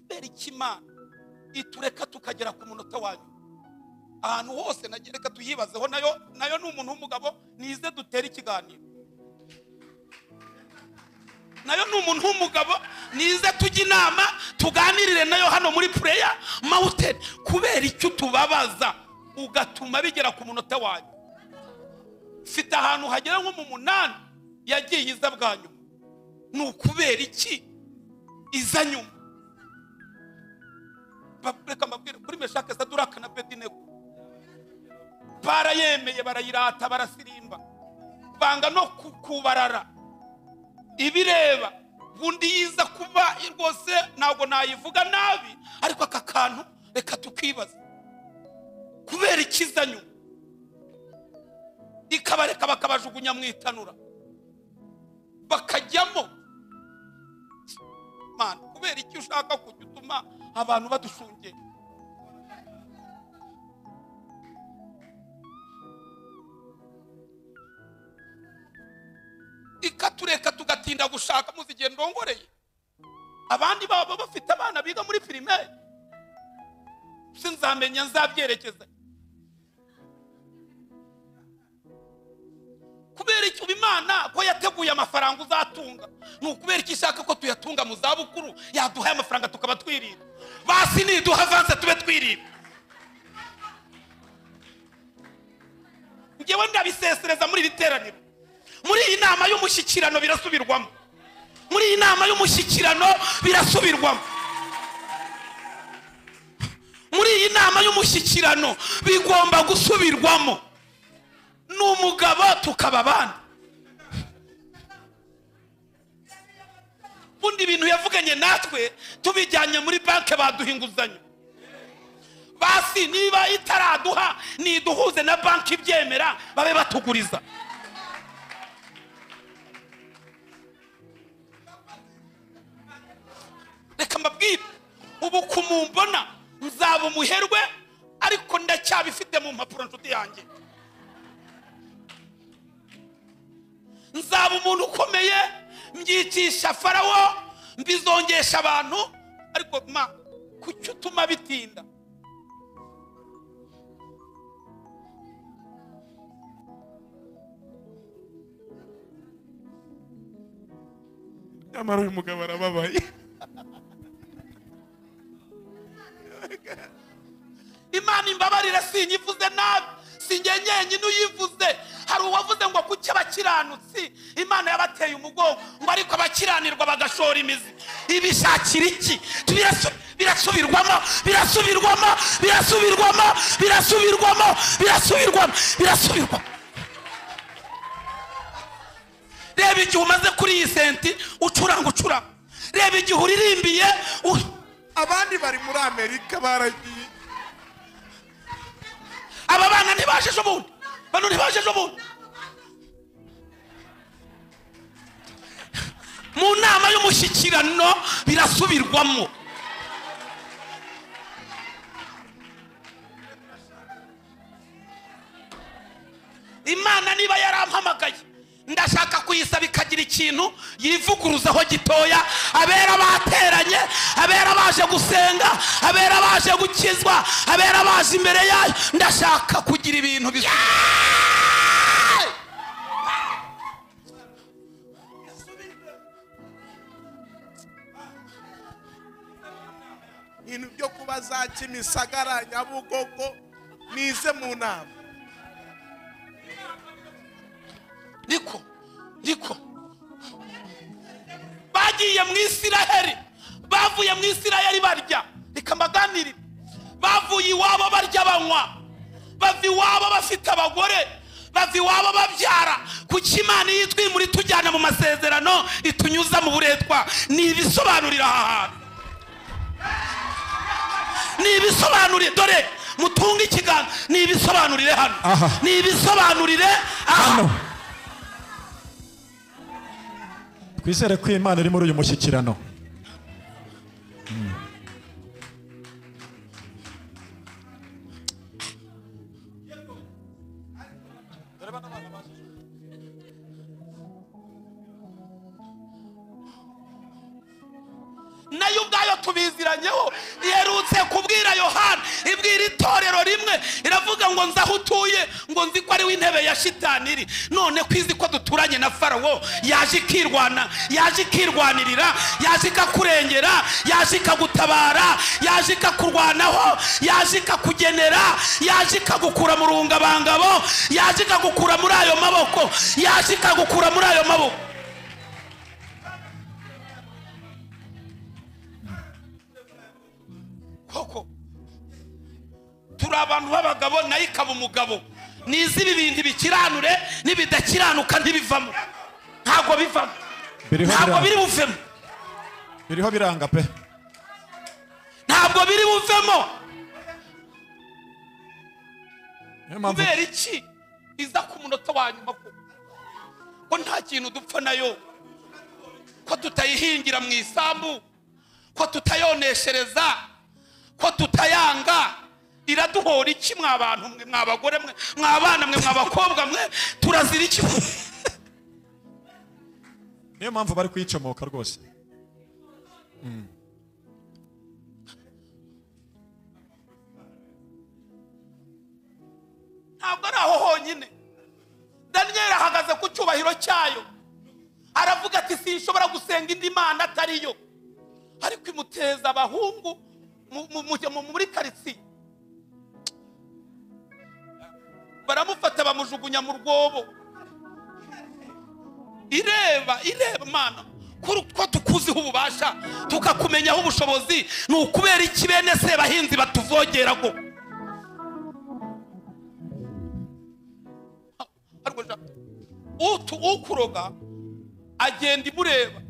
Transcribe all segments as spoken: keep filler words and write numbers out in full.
kubera ikimana itureka tukagera ku munota wanyu ahantu hose nagereka tuyibazeho nayo nayo n'umuntu w'umugabo nize dutera ikiganiro nayo n'umuntu w'umugabo nize tujya inama tuganirire nayo hano muri prayer mountain kubera icyo tubabaza ugatuma bigera ku munota wanyu fite ahantu hagera nko mu munani yagiye iza bwa nyuma ni ukubera iki iza nyuma reka mbabwire kuri Meshake Saduraka na Abedinego barayemeye barayirata barasirimba banga no kubarara ibireba bundi yiza kuba rwose ntabwo nayivuga nabi ariko aka kantu reka tukibaza kubera ikizanyo ikabareka bakabajugunya mu itanura bakajyamo man kubera iki ushaka kujya utuma abantu badushungera ikatureka tugatinda gushaka muzigiye ndongoreye abandi baba bafite abana biga muri primaire sinzamenya nzabyerekeza kubera iki Imana ko yateguye amafaranga uzatunga nukubera iki ishaka ko tuyatunga mu zabukuru yaduhaye amafaranga tukaba twirira basi niduha avance tube twirira ngewe ndabisesereza muri biteraniro muri iyi nama y'umushyikirano birasubirwamo muri iyi nama y'umushyikirano birasubirwamo muri iyi nama y'umushyikirano bigomba gusubirwamo n'umugabo tukaba abana bundi ibintu yavuganye natwe tubijyanye muri banke baduha inguzanyo basi niba itaraduha niduhuze na banki ibyemera babe batuguriza reka mbabwire ubu kumumbona nzaba umuherwe ariko ndacyabifite mu mpapuro nshuti yanjye nzaba umuntu ukomeye mbyicisha Farawo mbizongesha abantu ariko ma kucyo utuma bitinda nyamara uyu mugabo arababaye Imana imbabarira sinyivuze nabi singenyenye nuyivuze hari uwavuze ngo kuki abakiranutsi Imana yabateye umugongo ngo ariko abakiranirwa bagashora imizi ibishakira iki birasubirwamo birasubirwamo birasubirwamo birasubirwamo birasubirwamo birasubirwamo reba igihe umaze kuri iyi senti ucuranga ucuranga reba igihe uririmbiye abandi bari muri Amerika baragiye aba bana ntibaje ejo bundi bano ntibaje ejo bundi mu nama y'umushyikirano birasubirwamo Imana niba yarampamagaye ndashaka kuyisaba ikagira ikintu yivuguruzaho gitoya abera bateranye abera baje gusenga abera baje gukizwa abera baje imbere yayo ndashaka kugira ibintu bisu ibintu byo kuba za Kimisagara Nyabugogo nize mu nama niko niko bagiye mu Isiraheli bavuye mu Isiraheli barya ikamaganira bavuye iwabo barya banywa bavi iwabo bafite abagore bavi iwabo babyara kuki Imana yitwimura tujyana mu masezerano itunyuza mu buretwa ni ibisobanurira aha ni ibisobanurire dore mutunga ikiganza ni ibisobanurire hano ni ibisobanurire hano twizere ko Imana iri muri uyu mushyikirano nayo ubwayo tubiziranyeho kubwira Yohana, ibwira itorero rimwe, iravuga ngo nzi aho utuye, ngo nzi ko ari w'intebe ya shitani iri. None ko izi ko duturanye na Farawo, yaje ikirwana, yaje ikirwanirira, yaje ikakurengera, yaje ikagutabara, yaje ikakurwanaho, yaje ikakugenera, yaje ikagukura mu rungabangabo, yaje ikagukura muri ayo maboko, yaje ikagukura muri ayo maboko. Koko turi abantu b'abagabo, nayo ikaba umugabo. Nizi ibi bintu bikiranure n'ibidakiranuka ntibivamo, ntabwo bivamo, ntabwo biri buvemo, biriho biranga pe, ntabwo biri buvemo. Kubera iki iza ku munota wa nyuma ko nta kintu dupfa nayo, ko tutayihingira mu isambu, ko tutayoneshereza, ko tutayanga? Iraduhora iki mwa bantu mwe, mwa bagore mwe, mwa bana mwe, mwa bakobwa mwe? Turazira iki? Niyo mpamvu bari kuyicomoka rwose. Ntabwo ari aho honyine. Daniel ahagaze ku cyubahiro cyayo, aravuga ati sinshobora gusenga indi mana atariyo, ariko imuteza abahungu muri karitsiye, baramufata bamujugunya mu rwobo. Ireba ireba mana, ko tukuziho ububasha tukakumenyaho ubushobozi, ni ukubera iki bene se bahinzi batuvogera go? Utu ukuroga agenda imureba.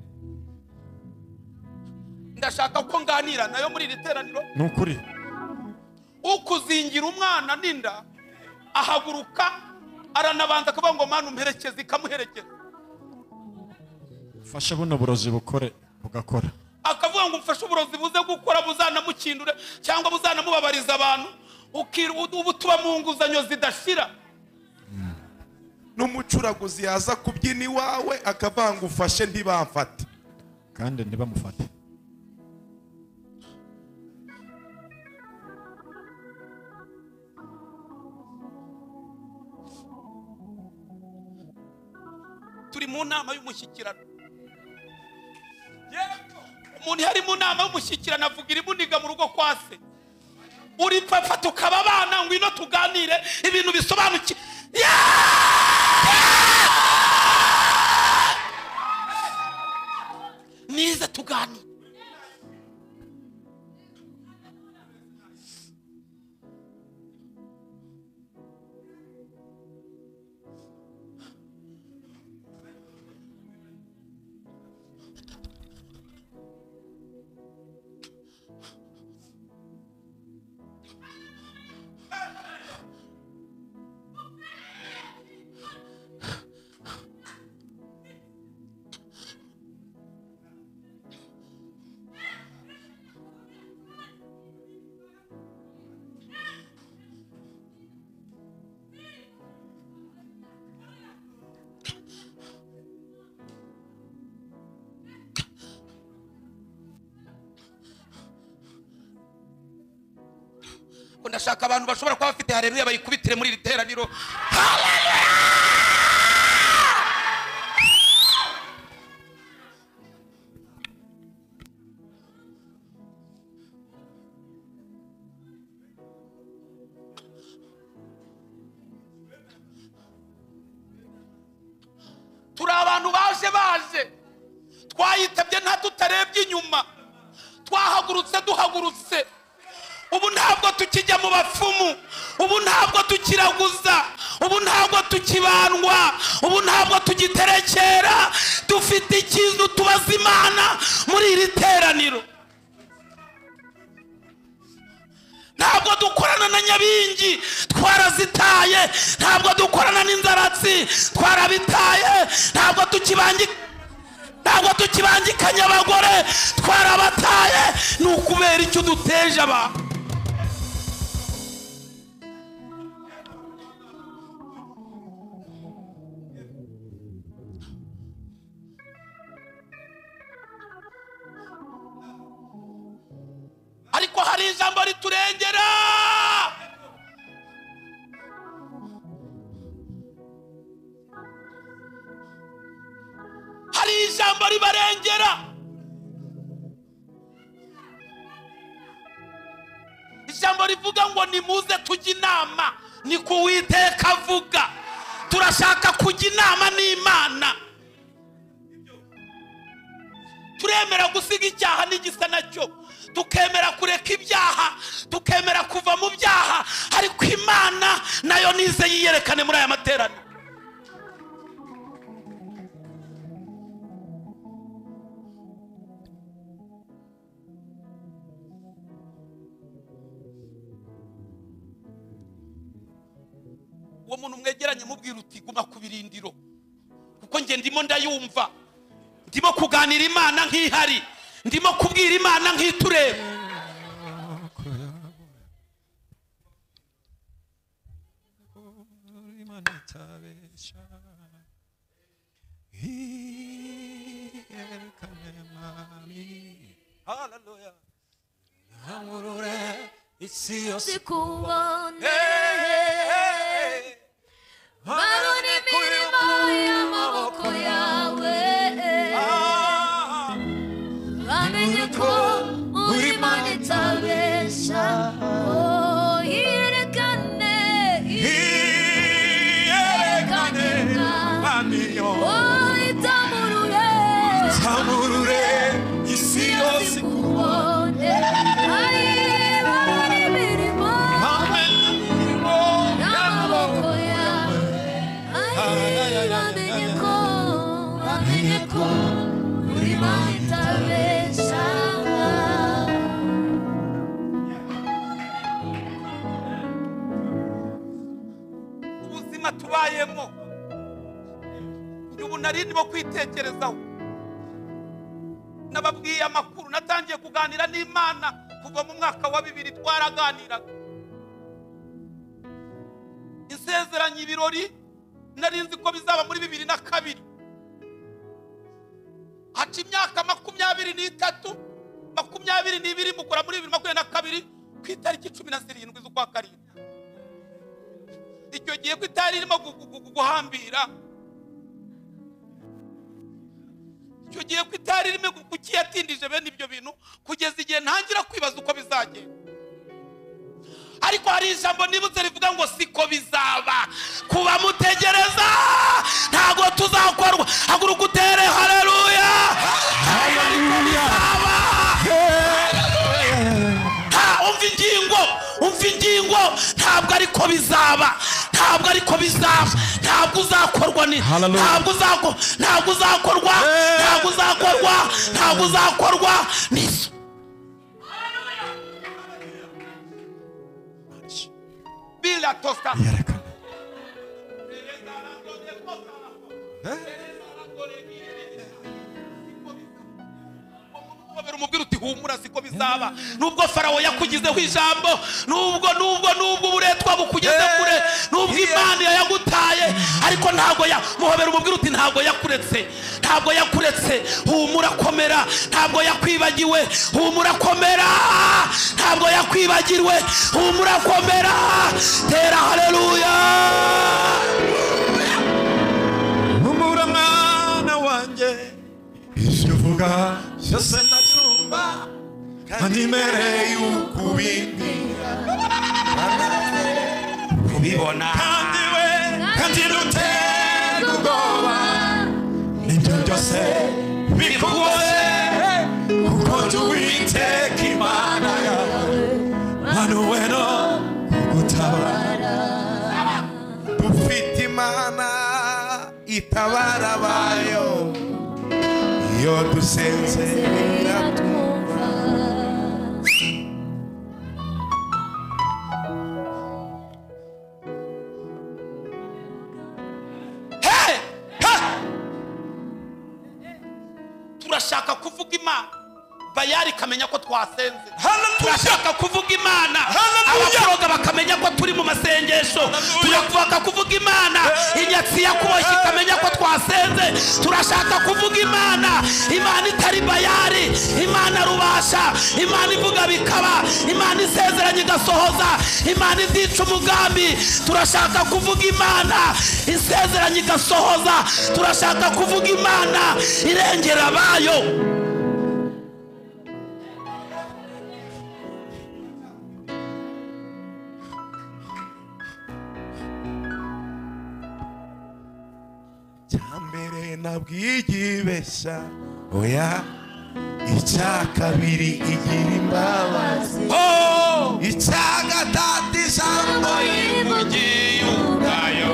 Ndashaka ko nganira nayo muri iri teraniro. Nukuri ukuzingira umwana ninda ahaguruka aranabanza akavuga ngo mana umperekeze, ikamuherekeza. Fasha buno burozi bukore bugakora, akavuga ngo umfashe uburozi buze gukora, buzanamukindure cyangwa buzanamubabariza abantu, ubu tuba mu nguzanyo zidashira. N'umucuraguzi yaza kubyina iwawe akavanga ufashe ntibamfate kandi ntibamufate. Turi mu nama y'umushyikirano. Umuntu yari mu nama y'umushyikirano avuga irimuniga mu rugo kwa se. Uri papa tukaba abana ngwino tuganire ibintu bisobanukiye. Nize tuganire. Ndashaka abantu bashobora kuba bafite haleluya bayikubitire muri iri teraniro. Haleluya! Turi abantu baje baje twayitabye nta tutarebye inyuma, twahagurutse duhagurutse. Ubu ntabwo tukijya mu bapfumu, ubu ntabwo tukiraguza, ubu ntabwo tukibandwa, ubu ntabwo tugiterekera. Dufite ikintu tubaza Imana muri iri teraniro. Ntabwo dukorana na nyabingi, twarazitaye. Ntabwo dukorana n'inzaratsi, twarabitaye. Ntabwo tukibangika ntabwo tukibangikanya abagore, twarabataye. Ni ukubera icyo duteje abantu. Ariko ariko hari ijambo riturengera. Hari ijambo ribarengera. Ijambo rivuga ngo nimuze tujye inama, ni ku Uwiteka avuga. Turashaka kujya inama n'Imana. Turemera gusiga icyaha n'igisa nacyo, tukemera kureka ibyaha, tukemera kuva mu byaha, ariko Imana nayo nize yiyerekane muri aya materaniro. Uwo muntu mwegeranye mubwira uti guma ku birindiro, kuko nge ndimo ndayumva, ndimo kuganira Imana nk'ihari, ndimo kubwira Imana nk'itureba. Hallelujah. Namurure isi yose sikubone barone imirimo y'amaboko yawe, bamenye ko uri Imana itabesha. Oh, yerekane yerekane Mwami yo, oh, itamurure itamurure isi yose sikubone. Ay, barone imirimo y'amaboko yawe, bamenye ko bamenye ko uri Imana itabesha. ubuzima tubayemo, ubu nari ndimo kwitekerezaho. Nababwiye amakuru, natangiye kuganira n'Imana kuva mu mwaka wa bibiri. Twaraganiraga insezeranye ibirori, nari nzi ko bizaba muri bibiri na kabiri. Haca imyaka makumyabiri n'itatu, makumyabiri n'ibiri mukora muri bibiri makumyabiri na kabiri ku itariki cumi na zirindwi z'ukwa karindwi. Icyo gihe ko itari irimo guhambira, icyo gihe ko itari irimo kukiyatindije bene ibyo bintu, kugeza igihe ntangira kwibaza uko bizagenda. Ariko hari ijambo nibutse rivuga ngo siko bizaba, kuba mutegereza ntago tuzakorwa. Haguruka utere haleluya, haleluya. Umva ingingo, umva ingingo, ntabwo ariko bizaba, ntabwo ariko bizaba, ntabwo uzakorwa ni, ntabwo uzako, ntabwo uzakorwa, ntabwo uzakorwa, ntabwo uzakorwa niso. Bila tosta yerekana umubwira uti humura siko bizaba. Nubwo Farawo yakugizeho ijambo, nubwo nubwo nubwo uburetwa bukugeze kure, nubwo Imana yagutaye, ariko ntago ya muhobera umubwira uti ntago yakuretse, ntago yakuretse. Humura komera, ntago yakwibagiwe. Humura komera, ntago yakwibagirwe. Humura komera, tera haleluya. humura mwana wanjye, ibyo uvuga byose ndabyumva, kandi mbere y'uko ubimbwira Kubibona kandi we kandi ntuterwe ubwoba n'ibyo byose bikugoye, kuko ndi Uwiteka Imana yawe, manuwe no kugutabara. dufite Imana itabara abayo, iyo dusenze iratwumva. Hey! Hey! Turashaka kuvuga Imana, Bayali kamenya ko twasenze. Turashaka kuvuga Imana, abakoroga bakamenya ko turi mu masengesho. Turashaka kuvuga Imana, inyatsi yakuboshye ikamenya ko twasenze. Turashaka kuvuga Imana, Imana itari Bayali, Imana rubasha, Imana ivuga bikaba, Imana igasohoza. Imana izica umugambi, turashaka kuvuga Imana isezeranye igasohoza. Turashaka kuvuga Imana irengera abayo. cyambere nabwigibesha oya icya kabiri igira imbabazi Oh, icya gatatu ijambo ivugiye ubwayo.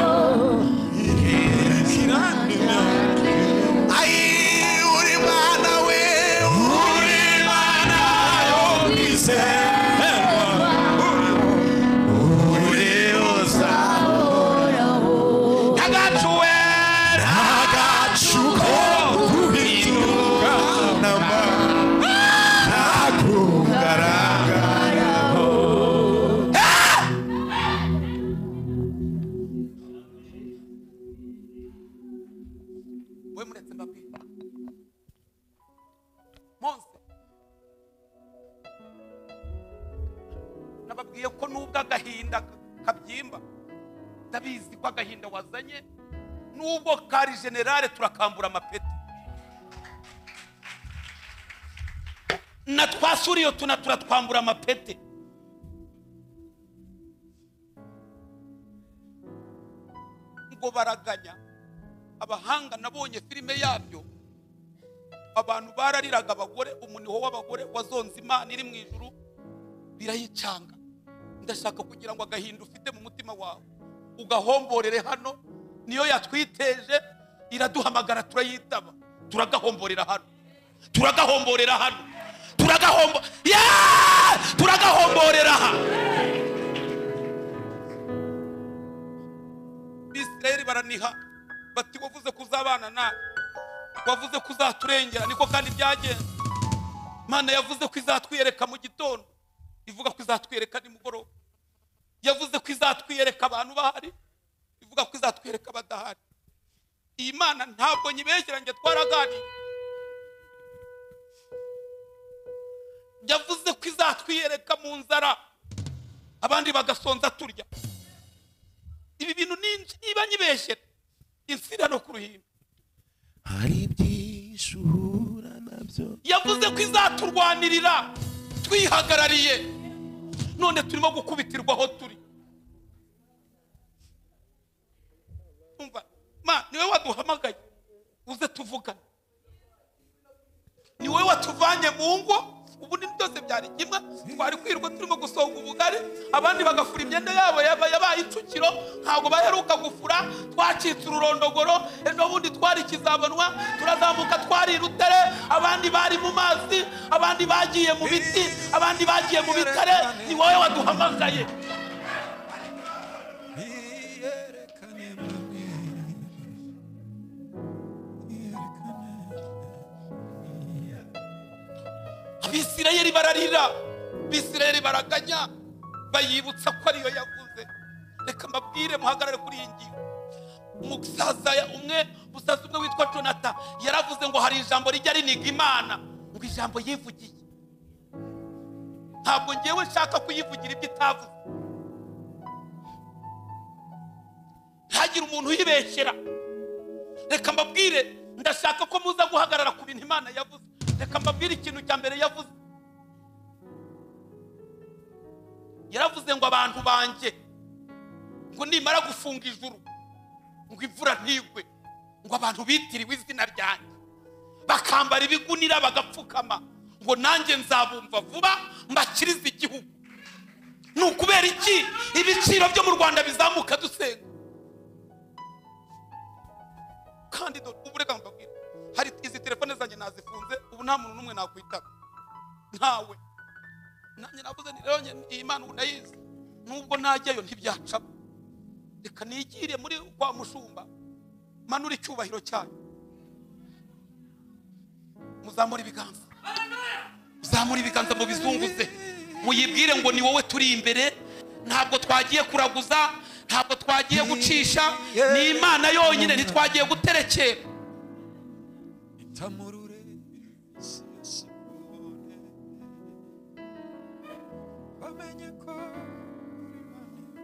ikiranira ayi uri Mana we uri Mana yo kwizerwa uri uzahoraho Agacuwe agacuko guhinduka namba nakugaragaraho we muretse mbabwira Mose nababwiye ko nubwo agahinda kabyimba, ndabizi ko agahinda wazanye nubwo kari generale turakambura amapeti na twasuriyo tuna turatwambura amapeti. Ngo baraganya abahanga, nabonye filime yabyo, abantu barariraga abagore, umuniho w'abagore wazonze Imana iri mu ijuru birayicanga. Ndashaka kugira ngo agahinda ufite mu mutima wawe ugahomborere hano, niyo yatwiteje iraduhamagara turayitaba, turagahomborera hano, turagahomborera hano, turagahombo yeah! turagahomborera hano. Bisirayeli baraniha bati wavuze kuzabana nawe, wavuze kuzaturengera, niko kandi byagenze. Mana yavuze ko izatwiyereka mu gitondo, ivuga ko izatwiyereka nimugoroba. Yavuze ko izatwiyereka abantu bahari, ivuga ko izatwiyereka badahari. Iyi Mana ntabwo nyibeshyeranye, twaraganira. Yavuze ko izatwiyereka mu nzara, abandi bagasonza turya. Ibi bintu niba nyibeshyera insira no ku ruhimbi. hari byinshi uhura nabyo. Yavuze ko izaturwanirira twihagarariye, none turimo gukubitirwa aho turi. Umva Ma, niwe waduhamagaye uze tuvugane, niwe watuvanye mu ngo. Ubu ni byose byari kimwe, twari kwirwa turimo gusonga ubugari, abandi bagafura imyenda yabo yabaye icukiro, ntabwo baheruka gufura. Twacitse ururondogoro, ejo bundi twari Kizabonwa, turazamuka twari Rutere, abandi bari mu mazi, abandi bagiye mu biti, abandi bagiye mu bitare. Ni wowe waduhamagaye. Abisirayeli bararira, Abisirayeli baraganya, bayibutsa ko ariyo yavuze. Reka mbabwire muhagarare kuri iyi ngingo. Umusaza umwe, umusaza umwe witwa Jonathan yaravuze ngo hari ijambo rijya riniga Imana, ngo ijambo yivugiye. Ntabwo ngewe nshaka kuyivugira ibyo itavuze. Ntagire umuntu uyibeshyera. Reka mbabwire, ndashaka ko muza guhagarara ku bintu Imana yavuze. Reka mbabwire ikintu cya mbere yavuze. Yaravuze ngo abantu banjye, ngo nimara gufunga ijuru, ngo imvura ntigwe, ngo abantu bitiriwe izina ryanjye bakambara ibigunira bagapfukama, ngo nanjye nzabumva vuba mbakirize igihugu. Ni ukubera iki ibiciro byo mu Rwanda bizamuka dusenga? Kandi ubu reka mbabwire, hari izi telefone zanjye nazifunze, ubu nta muntu n'umwe nakwitaba, ntawe. Nanjye navuze ni rero iyi Mana unayizi, nubwo najyayo ntibyacamo. Reka nigire muri kwa mushumba, manura icyubahiro cyayo. Muzamura ibiganza, muzamura ibiganza mu bizunguze, muyibwire ngo ni wowe turi imbere. Ntabwo twagiye kuraguza, ntabwo twagiye gucisha, ni Imana yonyine, ntitwagiye guterekera. wamenye ko uri Imana.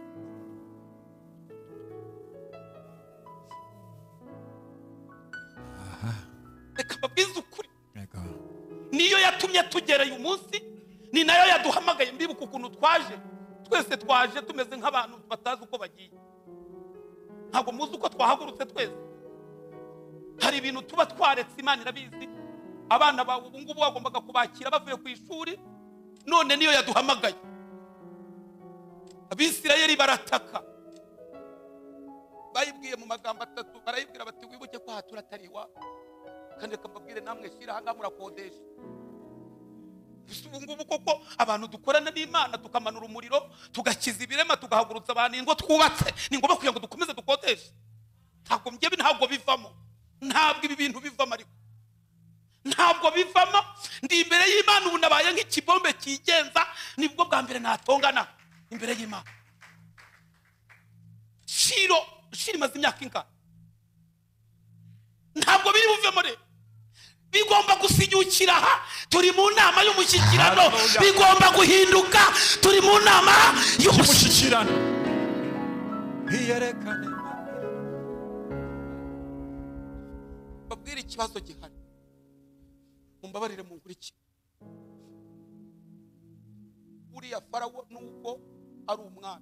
reka mbabwize ukuri, Yego. niyo yatumye tugera uyu munsi, ni nayo yaduhamagaye. Mbibuka ukuntu twaje, twese twaje tumeze nk'abantu batazi uko bagiye. Ntabwo muzi uko twahagurutse twese. Hari ibintu tuba twaretse, Imana irabizi. Abana bawe ubu ngubu bagombaga kubakira bavuye ku ishuri, none niyo yaduhamagaye. Abisirayeli barataka, bayibwiye mu magambo atatu, barayibwira bati wibuke ko aha turatari iwawe. Kandi reka mbabwire namwe, shira ahangaha murakodesha. Ubu ngubu koko abantu dukorana n'Imana, tukamanura umuriro, tugakiza ibirema, tugahagurutsa abantu ingo twubatse, ni ngombwa kugira ngo dukomeze dukodeshe? Ntabwo mbyebi, ntabwo bivamo. Ntabwo ibi bintu bivamo, ariko ntabwo bivamo. Ndi imbere y'Imana ubu nabaye nk'ikibombe kigenza, nibwo bwa mbere natongana imbere y'Imana. Shiro, shiro imaze imyaka ingana. Ntabwo biri buvemo rero. Bigomba gusinyukira aha, turi mu nama y'umushyikirano. Bigomba guhinduka, turi mu nama y'umushyikirano. Iyerekane. Babwire ikibazo gihari, mumbabarire munkurikire. Uriya Farawo nubwo ari umwana,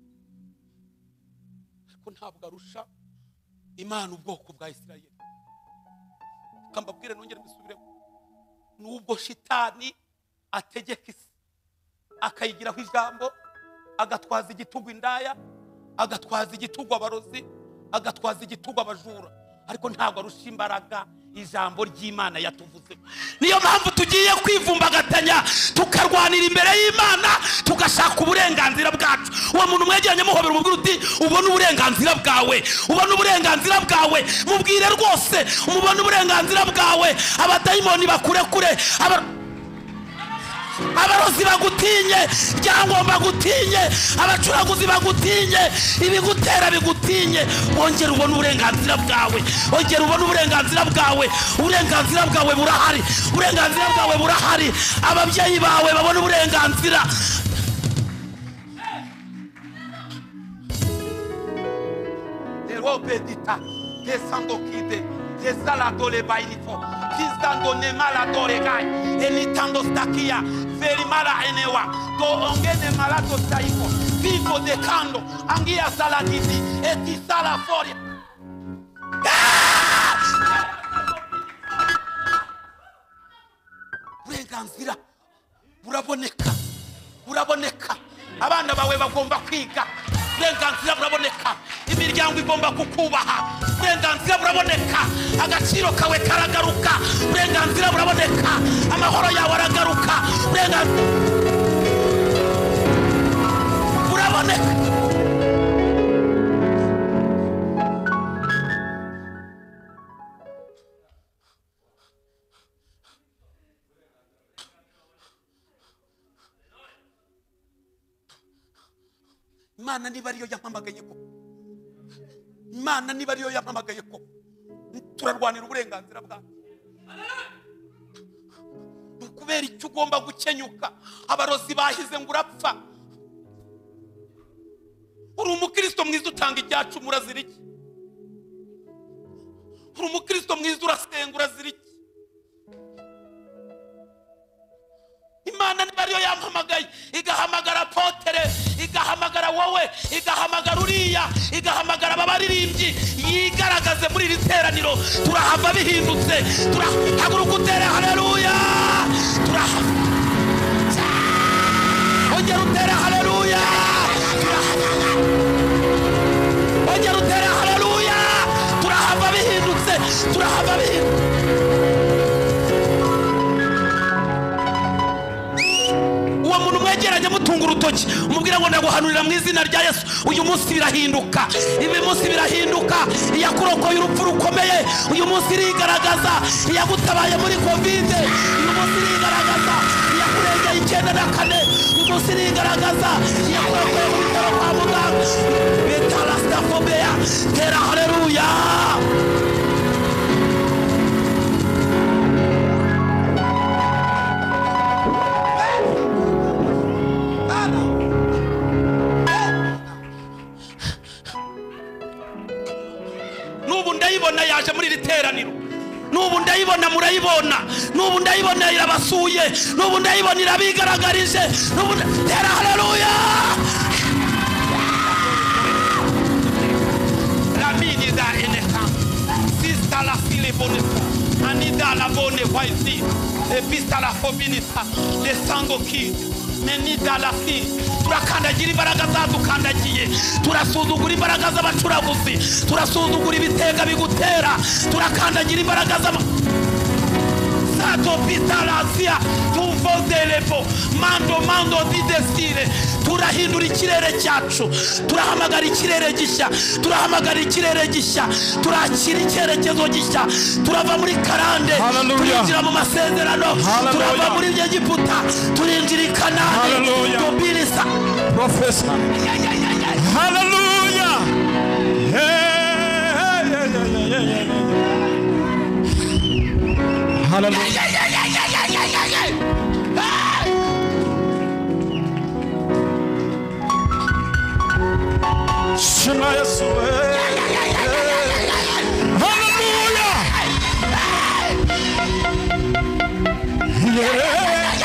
ariko ntabwo arusha Imana ubwoko bwa Isirayeli. Kambabwire nongere mbisubiremo, nubwo shitani ategeka isi, akayigiraho ijambo, agatwaza igitugu indaya, agatwaza igitugu abarozi, agatwaza igitugu abajura, ariko ntabwo arusha imbaraga ijambo ry'Imana yatuvuze. Niyo mpamvu tugiye kwivumbagatanya, tukarwanira imbere y'Imana, tugashaka uburenganzira bwacu. Uwo muntu mwegeranye muhobera umubwira uti ubona uburenganzira bwawe, ubona uburenganzira bwawe, mubwire rwose umubona uburenganzira bwawe. Abadayimoni bakure kure, aba abarozi bagutinye, ryangomba gutinye, abacuraguzi bagutinye, ibigutera bigutinye. Wongera ubona uburenganzira bwawe, wongera ubona uburenganzira bwawe. Uburenganzira bwawe burahari, uburenganzira bwawe burahari. Ababyeyi bawe babona uburenganzira. Robedita desando kide desala le bainifo kizando ne maladore gai enitando stakia veri mala enewa do ongene malato saiko vivo de kando angia salagiti eti sala foria. Burenganzira buraboneka, buraboneka. Abana bawe bagomba kwiga, uburenganzira buraboneka. Imiryango igomba kukubaha, uburenganzira buraboneka. Agaciro kawe karagaruka, uburenganzira buraboneka. Amahoro yawe aragaruka, uburenganzira buraboneka. Imana niba ariyo yampamagaye ko, Imana niba ariyo yampamagaye ko, turarwanira uburenganzira bwawe. Kubera icyo ugomba gukenyuka. Abarozi bahize ngo urapfa. Uri umukristo mwiza, utanga icyacu, murazira iki? Uri umukristo mwiza, urasenga, urazira iki? Imana niba ariyo yampamagaye, igahamagara Apotere, igahamagara wowe, igahamagara uriya, igahamagara ababaririmbyi, yigaragaze muri iri teraniro. Turahava bihindutse, turahaguruka utere haleluya, turahava ongera utere haleluya, ongera utere haleluya. Turahava bihindutse, turahava bihindutse. Uwo muntu mwegeranye mutunga urutoki, umubwira ngo ndaguhanurira mu izina rya Yesu, uyu munsi birahinduka, ibi munsi birahinduka. Iyakurokoye urupfu rukomeye uyu munsi irigaragaza, iyagutabaye muri kovide uyu munsi irigaragaza, iyakurengeye icyenda na kane uyu munsi irigaragaza, iyakurokoye mu bitaro kwa muganga bita rasitafobeya. Tera haleluya. Bana ndayibona yaje muri iri teraniro, n'ubu ndayibona murayibona, n'ubu ndayibona irabasuye, n'ubu ndayibona irabigaragarije, n'ubu tera haleluya. Ramini da eneka sista la file bonita anida la bone waisi e pista la fobinita le sango ki menida la fi. Turakandagira imbaraga zadukandagiye, turasuzugura imbaraga z'abacuraguzi, turasuzugura ibitega bigutera, turakandagira imbaraga z'aba sato pitalasia tuvodelefo mando mando di desire. Turahindura ikirere cyacu, turahamagara ikirere gishya, turahamagara ikirere gishya, turakira icyerekezo gishya, turava muri karande turinjira mu masezerano, turava muri Egiputa turinjira i Kanani. Tubirisa Professor. Hallelujah. Hey, hey, hey, hey, hey, hey. Hallelujah. Shema Yesu. Hallelujah. Yeah.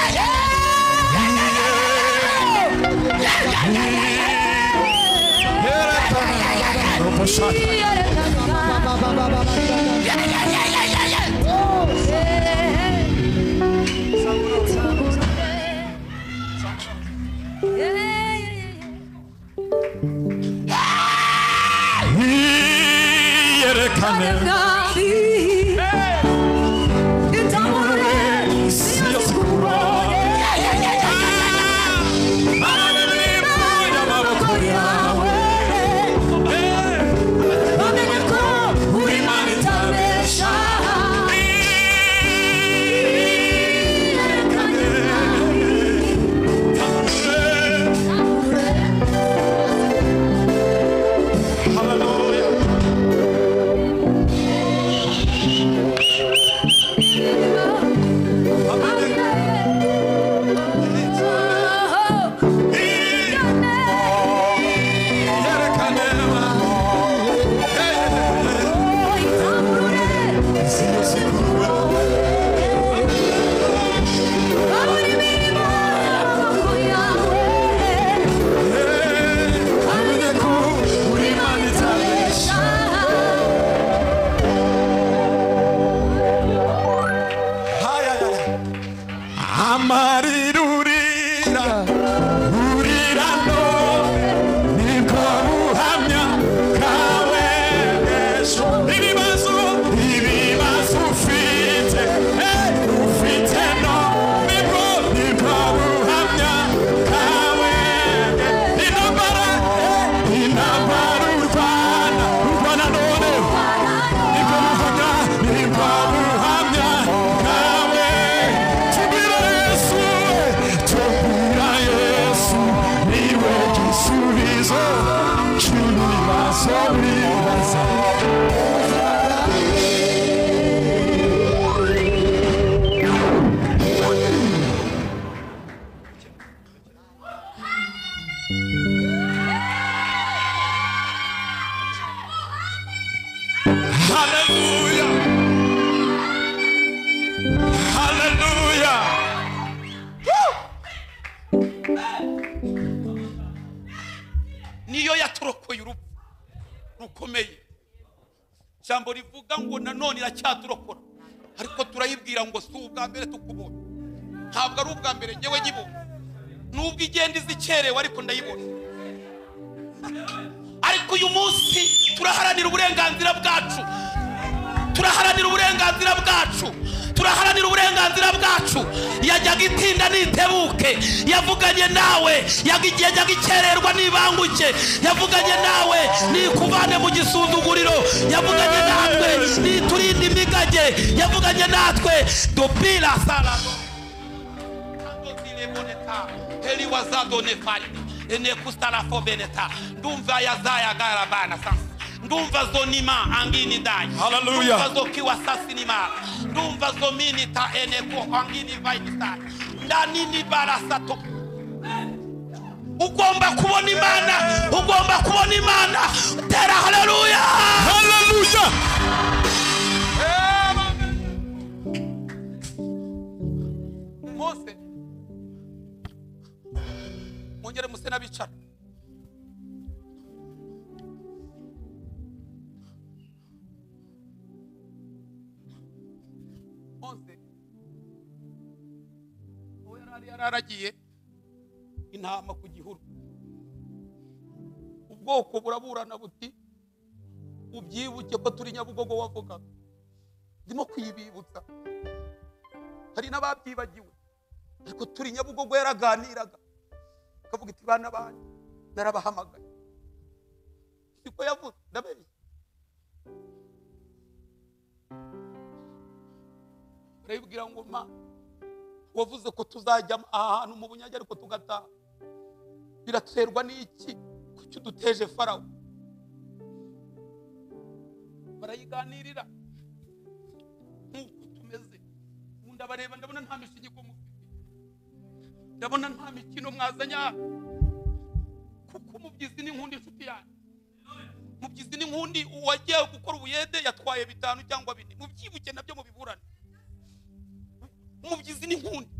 Niyo yaturokoye urupfu rukomeye. Jambo rivuga ngo nanone iracyaturokora, ariko turayibwira ngo si ubwa mbere tukubona, ntabwo ari ubwa mbere ngewe nyibona, nubwo igenda izikerewe ariko ndayibona. Ariko uyu munsi turaharanira uburenganzira bwacu, turaharanira uburenganzira bwacu, turaharanira uburenganzira bwacu. Yajyaga itinda nitebuke, yavuganye nawe, yajyaga ikererwa nibanguke, yavuganye nawe nikuvane mu gisuzuguriro, yavuganye natwe niturinde imigage, yavuganye natwe dopila salado kando zile boneta heli wazado nefari ene kustala fobeneta ndumva yazaya garabana sansa ndumva zonima angini dai. Hallelujah. Ndumva zokiwa sasinima, ndumva zominita eneko angini vainita ndanini barasato. Ugomba kubona Imana, ugomba kubona Imana. Tera haleluya. Hallelujah. mwongere muse n'abicara. Mose uwo yarari yararagiye intama ku gihuru, ubwoko buraburana buti ubyibuke ko turi Nyabugogo wavugaga. Ndimo kwibibutsa, hari n'ababyibagiwe, ariko turi Nyabugogo yaraganiraga akavuga iti bana banyu narabahamagaye. Siko yavuze, ndabeshya. Arabwira ngo ma wavuze ko tuzajya ahantu mu bunyage ariko tugataha, biraterwa n'iki? Kuki duteje Farawo? Barayiganirira nk'uko tumeze. Ndabareba ndabona nta mishinyiko mufite, ndabona nta mikino mwazanya, kuko umubyizi n'inkundi inshuti yanyu. Umubyizi n'inkundi uwagiye gukora ubuyede yatwaye bitanu cyangwa bine, mubyibuke nabyo mubiburane. Umubyizi n'inkundi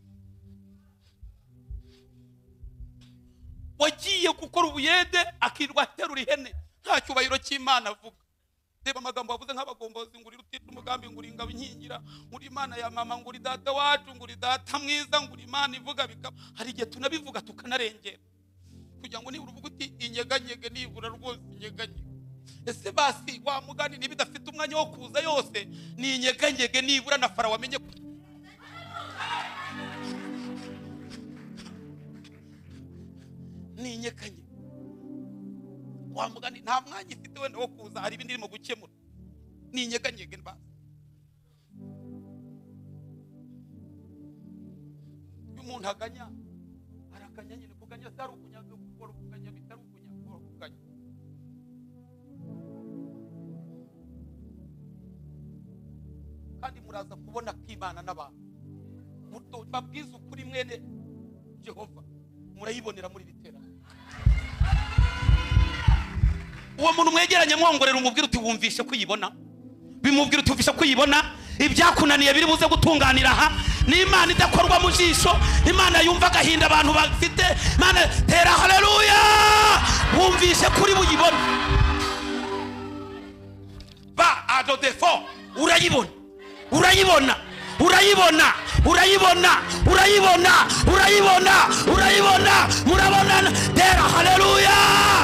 wagiye gukora ubuyede akirwa aterura ihene, nta cyubahiro cy'Imana avuga. Reba amagambo wavuze nk'abagombozi, nguri rutita umugambi, nguri ingabo inkingira, nguri Imana ya mama, nguri data wacu, nguri data mwiza, nguri Imana ivuga bikaba. Hari igihe tunabivuga tukanarengera kugira ngo nibura uvuga uti inyeganyege, nibura rwose inyeganyege. Ese basi wa mugani nibidafite umwanya wo kuza yose ni inyeganyege, nibura na Farawo amenye ni inyeganyege. Wa mugani nta mwanya ifite wenda wo kuza, hari ibindi irimo gukemura, ni inyeganyege. Mba umuntu aganya arakanya nyine, kuganya atari ukunyaga, gukora ukuganya bitari ukunyagura kuganya. Kandi muraza kubona kw'Imana n'abantu muto babwiza ukuri mwene Jehova, murayibonera muri bitera. Uwo muntu mwegeranye mwongorera umubwira uti wumvishe kuyibona, bimubwira uti wumvishe kuyibona. Ibyakunaniye biri buze gutunganira aha, ni Imana idakorwa mu jisho, Imana yumva agahinda abantu bafite. Imana tera haleluya, wumvishe kuri buyibona. Ba ado defo urayibona, urayibona, urayibona, urayibona, urayibona, urayibona, urayibona, murabona. Tera haleluya.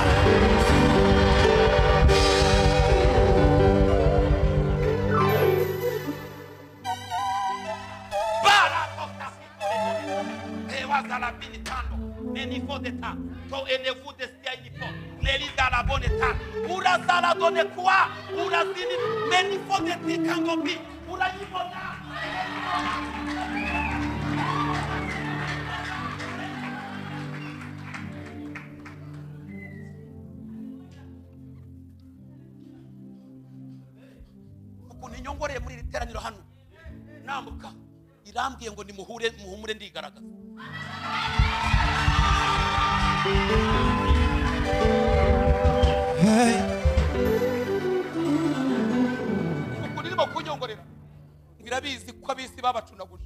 La binitando menifo d'etat to elevu de stiainipo leliza la bonne état ura sala donne quoi ura sini menifo de tikangobi ura yibona. Ukuntu inyongoreye muri iri teraniro hano nambuka irambwiye ngo nimuhure muhumure ndigaragaza. Hey, uko nirimo kunyongorera ngirabizi ko abisi babacunaguje,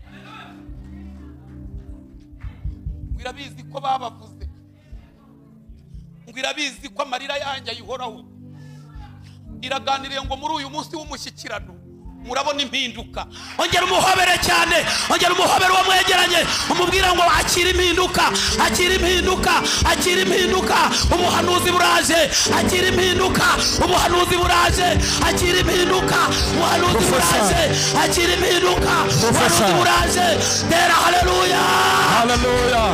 ngirabizi ko babavuze, ngirabizi ko amarira yanjye ayihoraho. Iraganiriye ngo muri uyu munsi w'umushyikirano murabona impinduka. Ongera umuhobere cyane, ongera umuhobere uwo mwegeranye, umubwira ngo akira impinduka, akira impinduka, akira impinduka. Ubuhanuzi buraje, akira impinduka, ubuhanuzi buraje, akira impinduka, ubuhanuzi buraje, akira impinduka, ubuhanuzi buraje. Tera haleluya, haleluya.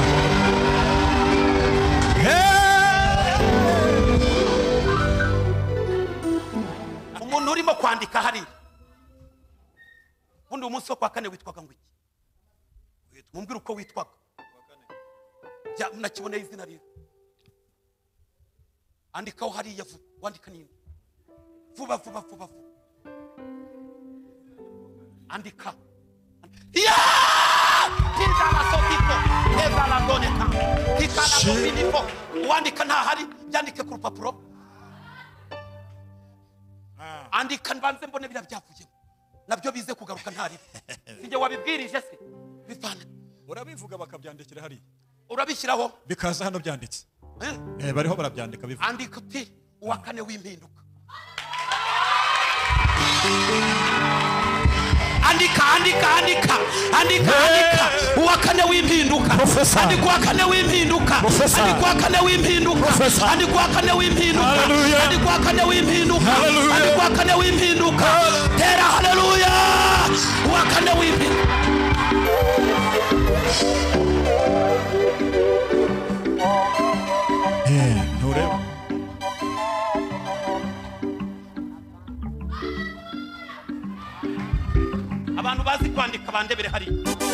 Umuntu urimo kwandika hari ubundi umunsi wo kwa kane witwaga ngo iki? Mumbwira uko witwaga. Ja mnakiboneye izina rye. Andikaho hariya vuba, wandika nini? Vuba vuba vuba vuba. Andika. Ya! Kiza la sotiko, eza la doneka. Kika la dominifo. Wandika nta hari, byandike ku rupapuro. Andika mbanze mbone bira byavuyemo. Nabyo bize kugaruka ntari. Sije wabibwirije se? Bivana. Urabivuga bakabyandikira hari. urabishyiraho bikaza hano byanditse. Eh? Eh, bariho barabyandika bivuga. andika uti uwa kane w'impinduka. andika andika andika andika andika uwa kane w'impinduka. Professor. andika uwa kane w'impinduka. Professor. andika uwa kane w'impinduka. Professor. andika uwa kane w'impinduka. Hallelujah. andika uwa kane w'impinduka. Hallelujah. andika uwa kane w'impinduka. tera haleluya uwa kane w'impinduka. Eh, ntureba. abantu bazi kwandika bandebere hari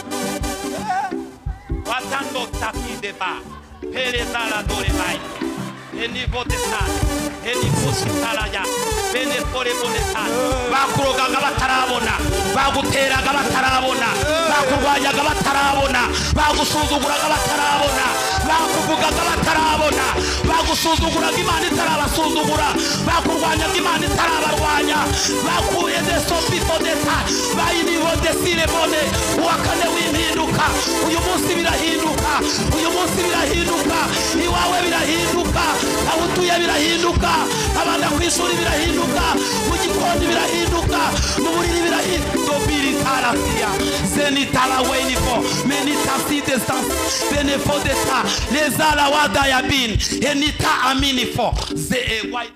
watando takideba pereza la dore mai eni vodeta eni kositalaya bene kore boneta bakurogaga batarabona baguteraga batarabona bakurwanyaga batarabona bagusuzuguraga batarabona bakuvugaga batarabona bagusuzuguraga Imana itarabasuzugura bakurwanyaga Imana itarabarwanya bakuye de sopito deta bayini vodesire bone uwa kane w'impinduka. uyu munsi birahinduka uyu munsi birahinduka iwawe birahinduka aho utuye birahinduka abana ku ishuri birahinduka mu gikoni birahinduka mu buriri birahinduka dobiri tarasiya zenitala wenifo menita sidestance benefo deta lezala wada yabin enita aminifo ze e white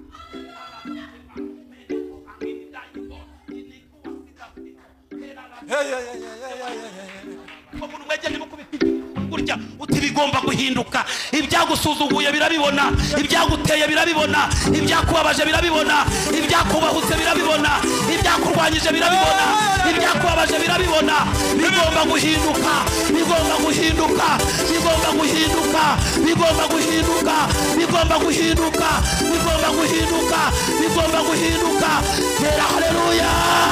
umuntu mwegeje gutya uti bigomba guhinduka. ibyagusuzuguye birabibona, ibyaguteye birabibona, ibyakubabaje birabibona, ibyakubahutse birabibona, ibyakurwanyije birabibona, ibyakubabaje birabibona. bigomba guhinduka bigomba guhinduka bigomba guhinduka bigomba guhinduka bigomba guhinduka bigomba guhinduka bigomba guhinduka. tera haleluya.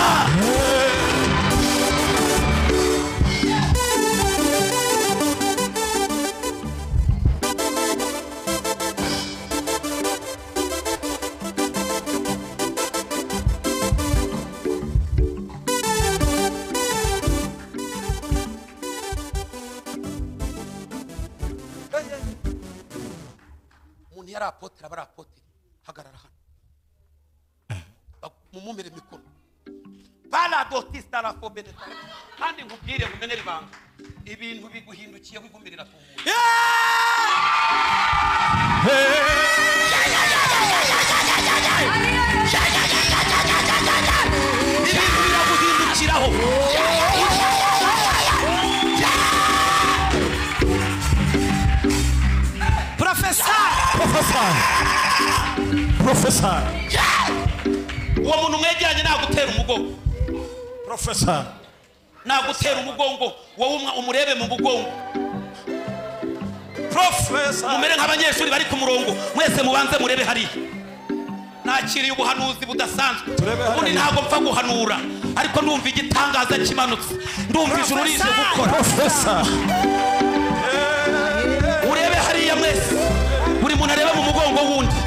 umuntu yari apotre aba ari apotre. hagarara hano mumumere mikoro baradotista la fobeneta kandi nkubwire mumenere ibanga ibintu biguhindukiye wigumirira tuvuye. ibintu biraguhindukiraho. Professor Professor. Professor. uwo muntu mwegeranye nagutera umugongo. Professor. nagutera umugongo wowe umurebe mu mugongo. Professor. mumere nk'abanyeshuri bari ku murongo mwese mubanze murebe hariya. nakiriye ubuhanuzi budasanzwe. ubundi ntabwo mpfa guhanura ariko ndumva igitangaza kimanutse, ndumva ijuru rije gukora. Professor. urebe hariya mwese, buri muntu arebe mu mugongo wundi.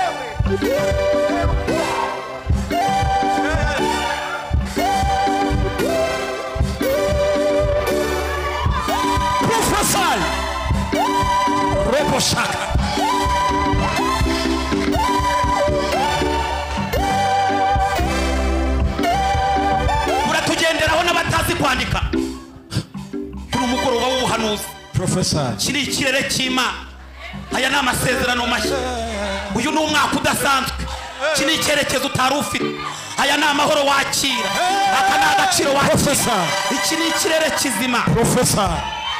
Professor. Robo shaka. muratugenderaho n'abatazi kwandika kuri umugoroba w'ubuhanuzi. Professor. kiri ikirere cy'Imana. aya ni amasezerano mashya. uyu ni umwaka udasanzwe. iki ni icyerekezo utari ufite. aya ni amahoro wakira. aka ni agaciro wakira. Professor. iki ni ikirere kizima. Professor.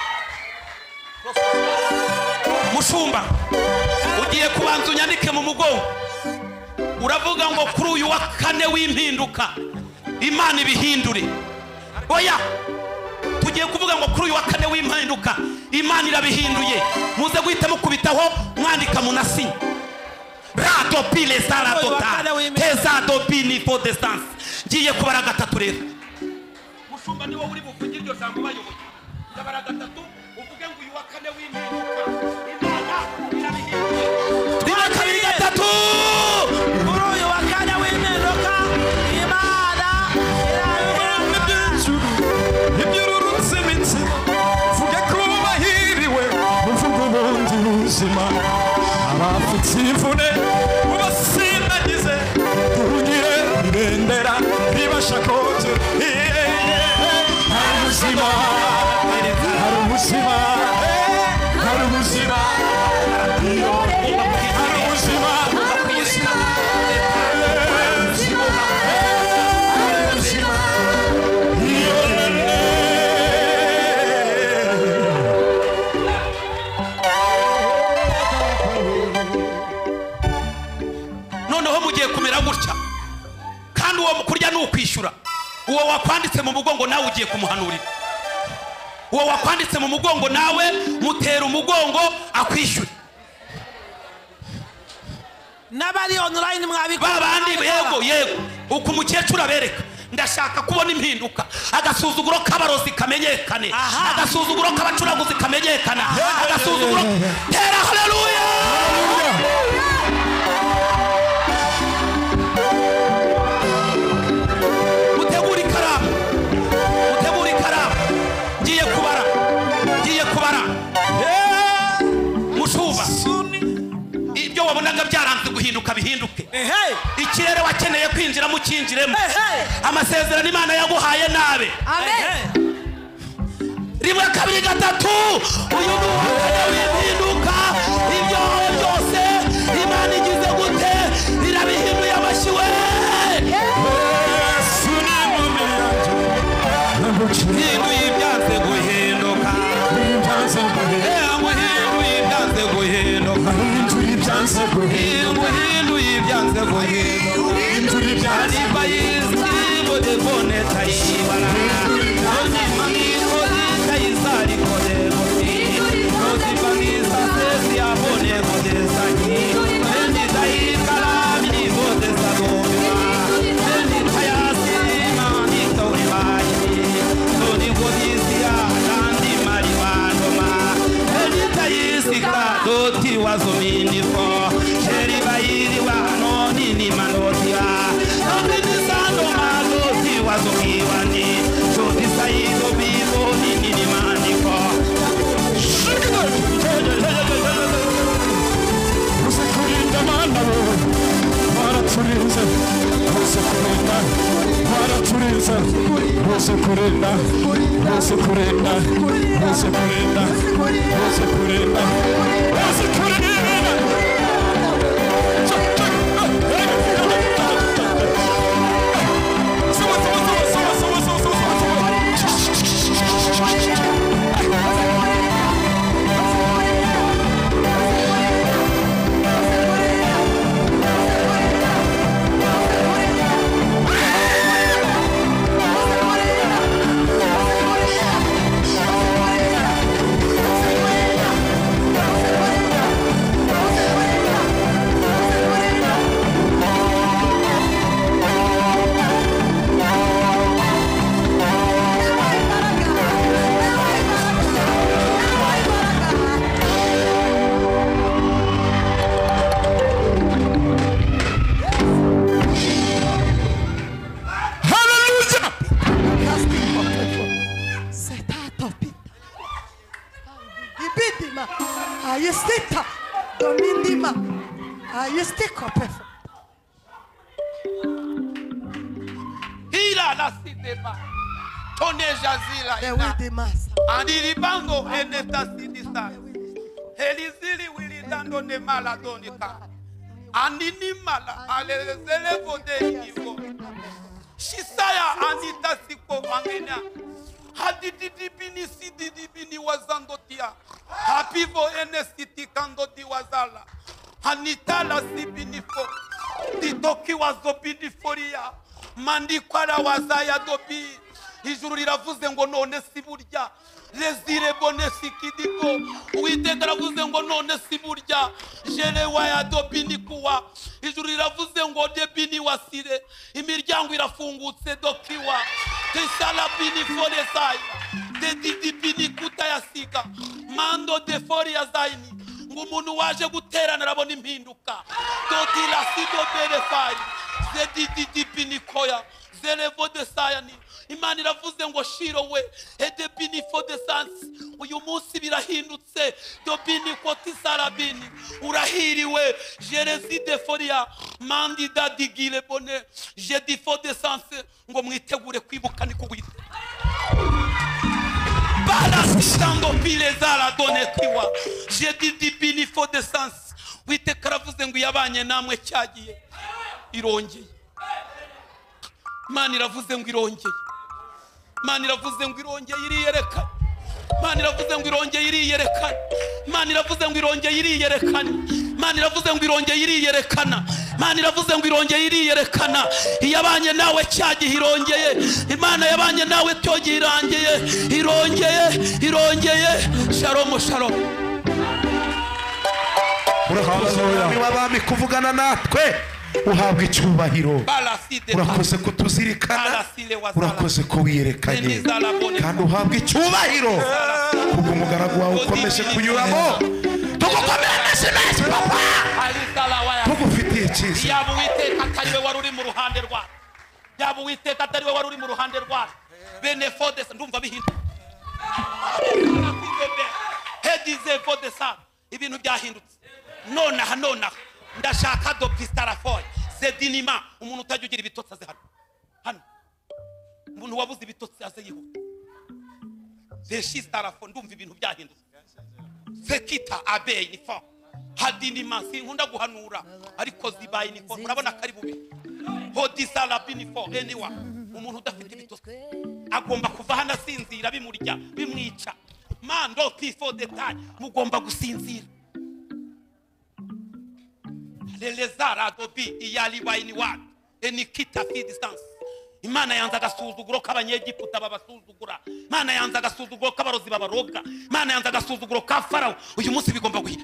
mushumba ugiye kubanza unyandike mu mugongo. uravuga ngo kuri uyu wa kane w'impinduka Imana ibihindure. oya tugiye kuvuga ngo kuri uyu wa kane w'impinduka Imana irabihinduye. muze guhita mukubitaho mwandika munasinya. rado pile sara tota tezado bini for distance. ngiye kubara gatatu rero. mushumba niwo uri buvuge iryo jambo bayoboye. ndabara gatatu uvuge ngo uyu wa kane w'impinduka Imana irabihinduye. rimwe kabiri gatatu. Kuri uyu wa kane w'impinduka Imana Ibyururutse imitsi vuge ko bahiriwe ubuzima abafite imvune ubasindagize tugire ibendera ribashakoze hari ubuzima hari ubuzima hari ubuzima hari ubuzima noneho mugiye kumera gutya kandi uwo kurya ni ukwishyura uwo wakwanditse mu mugongo nawe ugiye kumuhanurira uwo wakwanditse mu mugongo nawe mutera umugongo akwishyura n'abari online mwabikora babandi yego yego uko umukecuru abereka ndashaka kubona impinduka agasuzuguro k'abarozi kamenyekane agasuzuguro k'abacuraguzi kamenyekana agasuzuguro tera haleluya mutegura ikaramu mutegura ikaramu ngiye kubara ngiye kubara mushuba ibyo wabonaga byaranze guhinduka bihinduke ikirere wakeneye kwinjira mu kinjiremo amasezerano Imana yaguhaye nabe Amen. rimwe kabiri gatatu uyu ni umwanya w'impinduka ibyo byose Imana igize gute irabihinduye amashyi we hinduye ibyanze guhinduka hinduye ibyanze guhinduka hinduye ibyanze guhinduka ariba yisi bode bone tayibara noni maniko tayizari kode boti noni manisa sesi abone bode sani noni tayikala mi bode sagomi noni tayasi mani toriwai noni godisia kandi mariwano ma noni tayisi doti wazomini fo sheri bayiri wa noni ni manotia noni ni sando maloti wazomiwani shoti saido bizo nini ni maniko usekurinda mana baraturinze usekurinda baraturinze usekurinda usekurinda usekurinda usekurinda usekurinda Ayestita domindima ayestika pefa ila la sidema toneja zila ewe de masa andiribango eneta sidisa elizili wilidando ne mala donika anini mala alezele vode ivo shisaya anita siko angena hadidibini sididibini wazandotia hapivo enesiti kandoti wazala hanitala sibinifo ditoki wazobiniforia mandikwara wazaya dobi ijuru riravuze ngo none siburya rezire bone sikidiko uwiteka ravuze ngo none siburya jere waya dobinikuwa ijuru riravuze ngo debini wasire imiryango irafungutse dokiwa tisala binifore saya dedidibini kutayasiga mando defori ya zaini ngo umuntu waje guterana arabona impinduka dodila sido berefai zedidibini koya zelevo de sayani Imana iravuze ngo shiro we ede bini for the sons uyu munsi birahindutse do bini koti sarabini urahiriwe jerezi de foria mandi da digile bone je di for the sons ngo mwitegure kwibuka niko wite bala sitando pile zala done kiwa je di di bini for the sons wite karavuze ngo yabanye namwe cyagiye irongeye Imana iravuze ngo irongeye Imana iravuze ngo irongeye iriyerekana Imana iravuze ngo irongeye iriyerekana Imana iravuze ngo irongeye iriyerekana Imana iravuze ngo irongeye iriyerekana Imana iravuze ngo irongeye iriyerekana iyabanye nawe cyagihe irongeye Imana yabanye nawe cyogihe irangeye irongeye irongeye shalom shalom urakoze mwami w'abami kuvugana natwe uhabwa icyubahiro urakoze kutuzirikana urakoze ko wiyerekanye kandi uhabwa icyubahiro kubwo umugaragu wawe ukomeje kunyuramo tugukomere amashyi menshi papa tugufitiye icyiza yaba uwiteka atari we wari uri mu ruhande rwawe yaba uwiteka atari we wari uri mu ruhande rwawe bene fodesa ndumva bihinduka hedize fodesa ibintu byahindutse nonaha nonaha ndashaka do pistarafoy zedinima umuntu utajya ugira ibitotsi aze hano hano umuntu wabuze ibitotsi aze yihuta zeshistarafoy ndumva ibintu byahindutse zekita abey ni fo hadinima sinkunda guhanura ariko zibaye ni fo murabona kari bube hodisala binifo anyone umuntu udafite ibitotsi agomba kuva hano asinzira bimurya bimwica man do before the time mugomba gusinzira lelezara dobi iyali waini wa enikita fi distance Imana yanza agasuzuguro k'abanyegiputa babasuzugura Imana yanza agasuzuguro k'abarozi babaroga Imana yanza agasuzuguro ka Farao uyu munsi bigomba guhita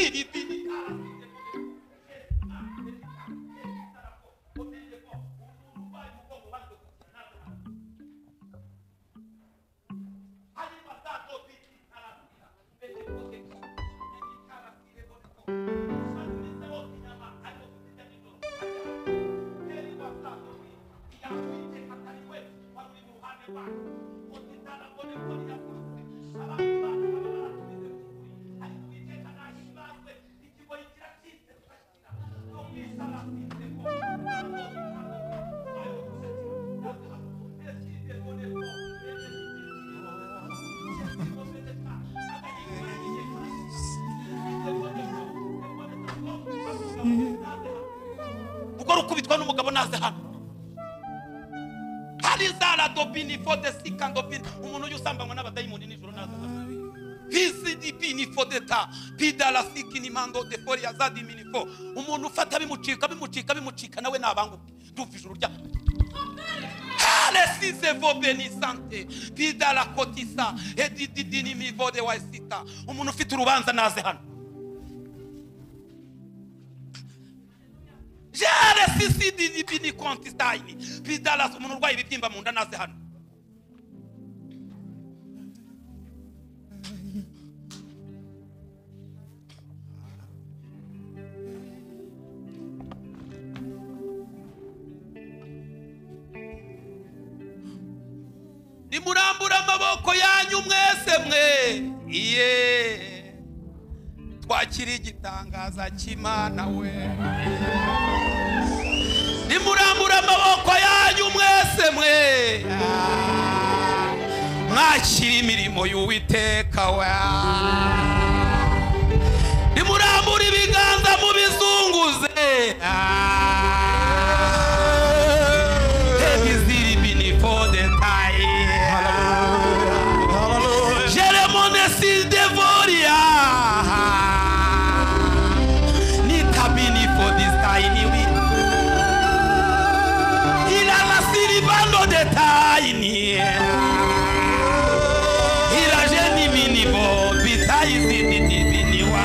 ukubitwa n'umugabo naze hano harizala dobini for the sick and dobini umuntu yusambanywa n'abadayimoni nijoro naze hano visi dibini for the ta pidala sikini mando de foria zadi minifo umuntu ufata bimucika bimucika bimucika nawe nabanguke ndumva ijuru rya ale size vo benisante pidala kotisa edidini mi vode waisita umuntu ufite urubanza naze hano jare sisi di bini kontistaini pidala umuntu urwaye ibibyimba mu nda naze hano nimurambura amaboko yanyu mwese mwe iye twakira igitangaza cy'Imana we nimurambura amaboko yanyu mwese mwe mwakira imirimo y'Uwiteka we nimurambura ibiganza mu bizunguze hebiziri bini for the time jeremone si devoria ni tabini for this time we ila la siribando de tiny ila jeni minibo bitai zidi biniwa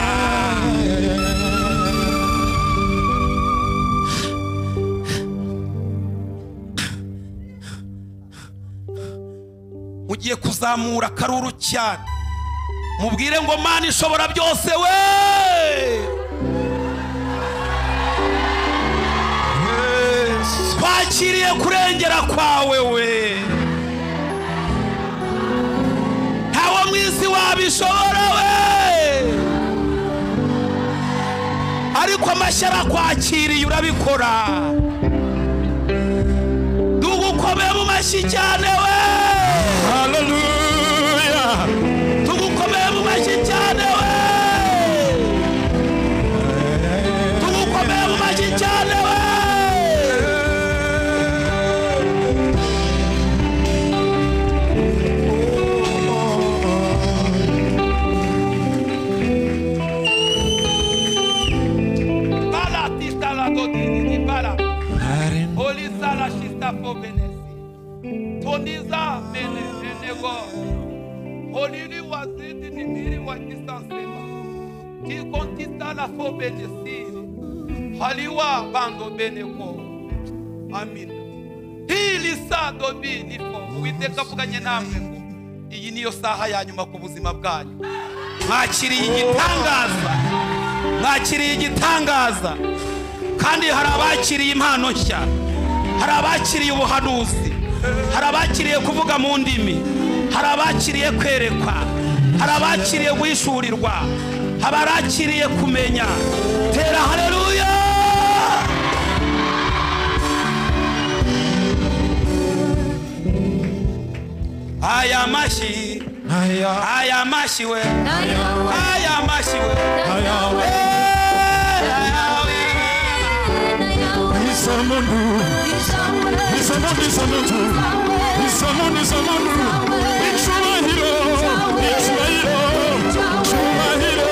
ugiye kuzamura karuru cyane mubwire ngo Mana ishobora byose we twakiriye kurengera kwawe we ubishobora we, ariko amashyi arakwakiriye urabikora. Tugukomeye mu mashyi cyane we, haleluya, tugukomeye mu mashyi cyane we, tugukomeye mu mashyi cyane we. Olisala shista fo benesi toniza mene enego olili wazidi ni miri wa distansema ki kontista la fo benesi haliwa bando beneko. Amin. Hili saa dobi nifo Uwiteka avuganye namwe ngo iyi niyo saha ya nyuma ku buzima bwanyu. Mwakiriye igitangaza, mwakiriye igitangaza, kandi hari abakiriye impano nshya, hari abakiriye ubuhanuzi, hari abakiriye kuvuga mu ndimi, hari abakiriye kwerekwa, hari abakiriye guhishurirwa, hari abakiriye kumenya. Tera haleluya. Aya mashi, aya aya mashi we, Ayawe, aya mashi we, ayawe, ayawe, isamundu, isawe, isamundu, isamundu, isamundu, isamundu, icyubahiro, icyubahiro, icyubahiro,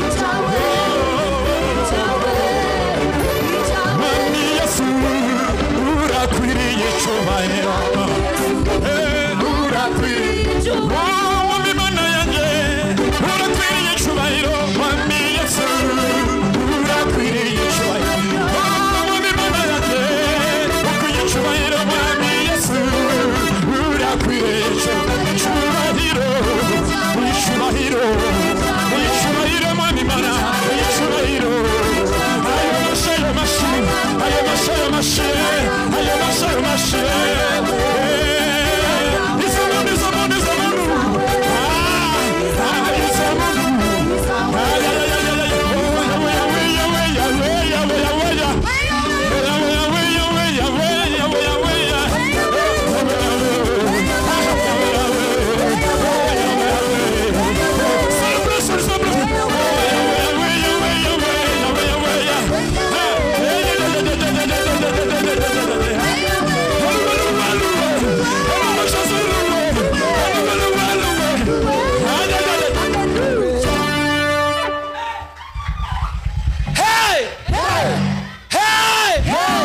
Mwami Yesu, urakwiriye icyubahiro, eh, urakwiriye, Mwami Mana yanjye, urakwiriye icyubahiro, Mwami Yesu, urakwiriye icyubahiro, Mwami Mana yanjye, ukwiye icyubahiro, Mwami Yesu, urakwiriye icyubahiro, icyubahiro, icyubahiro, Mwami Mana, icyubahiro, ayo mashi, ayo mashi, ayo mashi, ayo mashi, ayo mashi, ayo mashi, eh, isamundu, isamundu, isamundu, ah, ah, isamundu, ah, ya, ya, ya, ya, ya, Yahweh, Yahweh, Yahweh, Yahweh, Yahweh, Yahweh, Yahweh, Yahweh, Yahweh, Yahweh, Yahweh, Hey! Hey!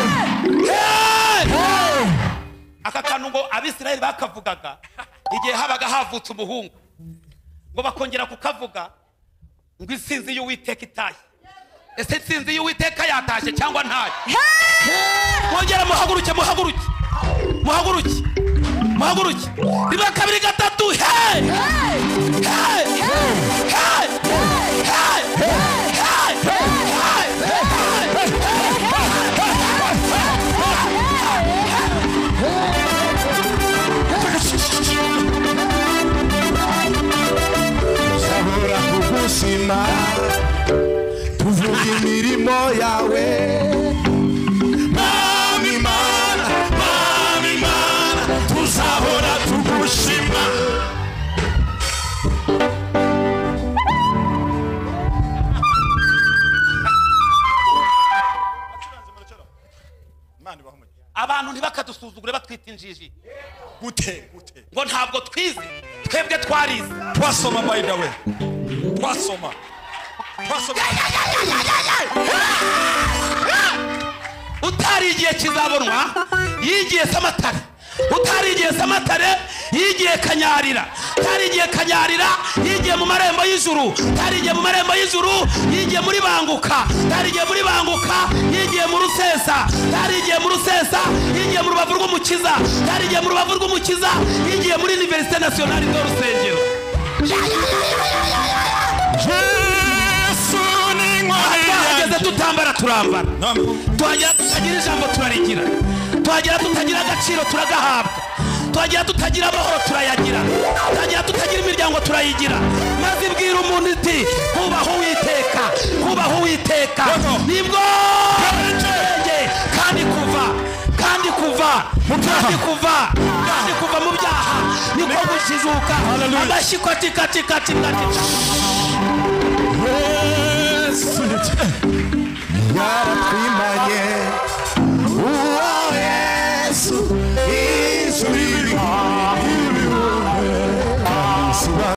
Hey! Aka kantu ngo Abisirayeli bakavugaga igihe habaga havutse umuhungu, ngo bakongera kukavuga ngo isinzi y'Uwiteka itashye. Ese isinzi y'Uwiteka yatashye cyangwa ntayo? Mwongera muhaguruke, muhaguruke, muhaguruke, muhaguruke, rimwe kabiri gatatu. Hey! Hey! Hey! Hey! Tuzahora kugushima, tuvuga imirimo yawe, Mwami Mana, Mwami Mana, tuzahora tugushima. Abantu ntibakadusuzugure batwita injiji Gute, gute, ngo ntabwo twize, twebwe twarize. twasoma by the way, twasoma, twasoma. Utarigiye kizabonwa yigiye Samatare, utarigiye Samatare yigiye Kanyarira, utarigiye Kanyarira yigiye mu marembo y'ijuru, utarigiye mu marembo y'ijuru yigiye muri Banguka, utarigiye muri Banguka yigiye mu Rusesa, utarigiye mu Rusesa yigiye mu Rubavu rw'Umukiza, utarigiye mu Rubavu rw'Umukiza yigiye muri Université Nationale de Rusengero. Yesu ni Mwami Twahageze yanjye. tutambara turambara, Nam- tuhagera tutagira ijambo turarigira, tuhagera tutagira agaciro turagahabwa, tuhagera tutagira amahoro turayagira, tuhagera tutagira imiryango turayigira maze ibwira umuntu iti kubaho Uwiteka kubaho Uwiteka nibwo ubwenge kandi kuva kandi kuva kandi kuva kandi kuva mu byaha niko gukizuka amashyi kati kati kati kati Yes.